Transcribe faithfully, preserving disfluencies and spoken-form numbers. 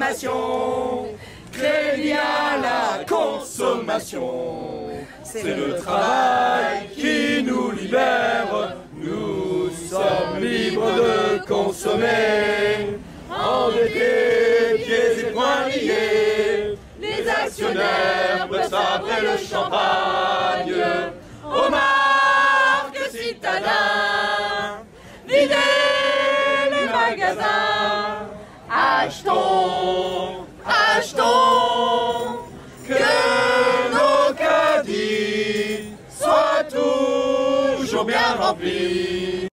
consommation, crédit à la consommation. C'est le travail qui nous libère, nous sommes libres de consommer. Endettés, pieds et poings liés, les actionnaires peuvent sabrer le champagne. Aux marques citadins, videz les magasins. Achetons, achetons, que nos caddies soient toujours bien remplis.